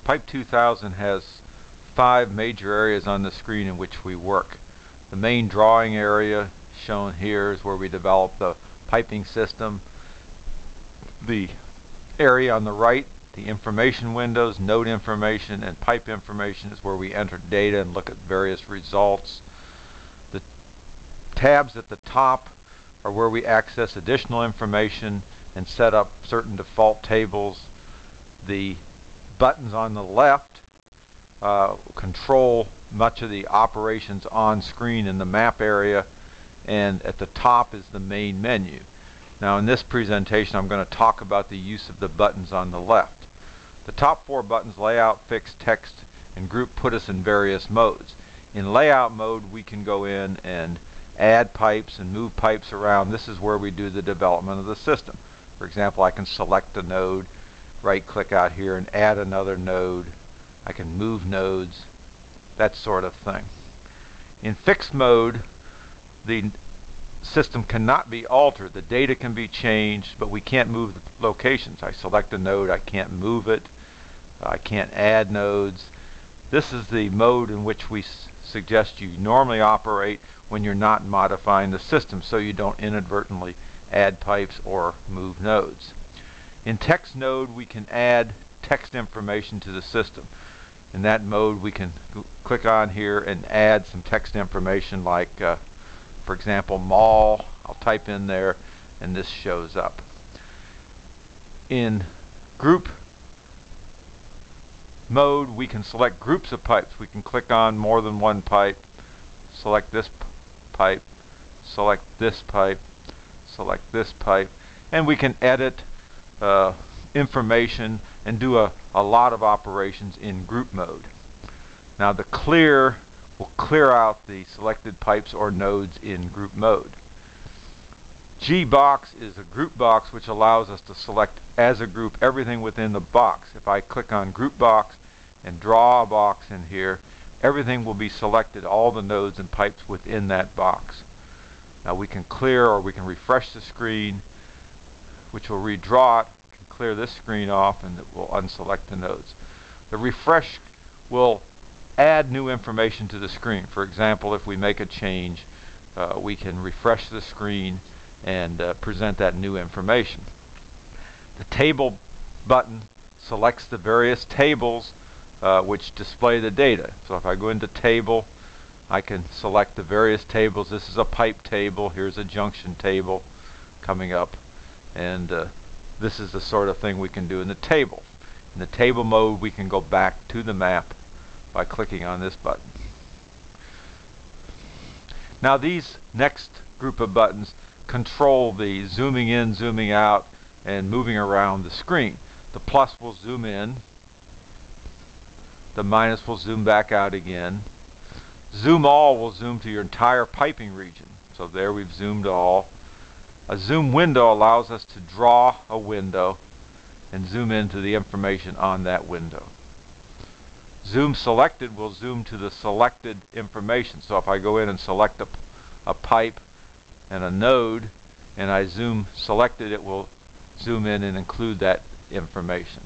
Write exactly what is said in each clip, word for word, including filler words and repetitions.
Pipe two thousand has five major areas on the screen in which we work. The main drawing area shown here is where we develop the piping system. The area on the right, the information windows, node information, and pipe information, is where we enter data and look at various results. The tabs at the top are where we access additional information and set up certain default tables. The buttons on the left uh, control much of the operations on screen in the map area, and at the top is the main menu. Now in this presentation I'm going to talk about the use of the buttons on the left. The top four buttons, layout, fix, text, and group, put us in various modes. In layout mode we can go in and add pipes and move pipes around. This is where we do the development of the system. For example, I can select a node, right click out here and add another node. I can move nodes, that sort of thing. In fixed mode, the system cannot be altered. The data can be changed, but we can't move the locations. I select a node, I can't move it, I can't add nodes. This is the mode in which we s suggest you normally operate when you're not modifying the system, so you don't inadvertently add pipes or move nodes. In text node we can add text information to the system. In that mode we can click on here and add some text information like uh, for example mall. I'll type in there and this shows up. In group mode we can select groups of pipes. We can click on more than one pipe, select this pipe, select this pipe, select this pipe, and we can edit uh, information and do a, a lot of operations in group mode. Now the clear will clear out the selected pipes or nodes in group mode. G box is a group box which allows us to select as a group everything within the box. If I click on group box and draw a box in here, everything will be selected, all the nodes and pipes within that box. Now we can clear or we can refresh the screen, which will redraw it. We can clear this screen off and it will unselect the nodes. The refresh will add new information to the screen. For example, if we make a change, uh, we can refresh the screen and uh, present that new information. The table button selects the various tables uh, which display the data. So if I go into table, I can select the various tables. This is a pipe table, here's a junction table coming up, and uh, this is the sort of thing we can do in the table. In the table mode we can go back to the map by clicking on this button. Now these next group of buttons control the zooming in, zooming out, and moving around the screen. The plus will zoom in, the minus will zoom back out again. Zoom all will zoom to your entire piping region. So there we've zoomed all. A zoom window allows us to draw a window and zoom into the information on that window. Zoom selected will zoom to the selected information. So if I go in and select a, a pipe and a node and I zoom selected, it will zoom in and include that information.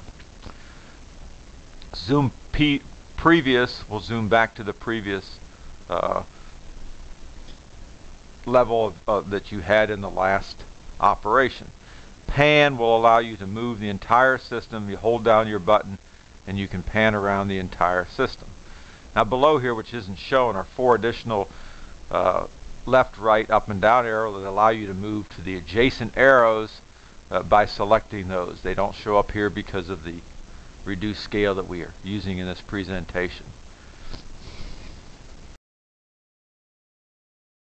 Zoom P previous will zoom back to the previous uh, level of, uh, that you had in the last operation. Pan will allow you to move the entire system. You hold down your button and you can pan around the entire system. Now below here, which isn't shown, are four additional uh, left, right, up and down arrows that allow you to move to the adjacent arrows uh, by selecting those. They don't show up here because of the reduced scale that we are using in this presentation.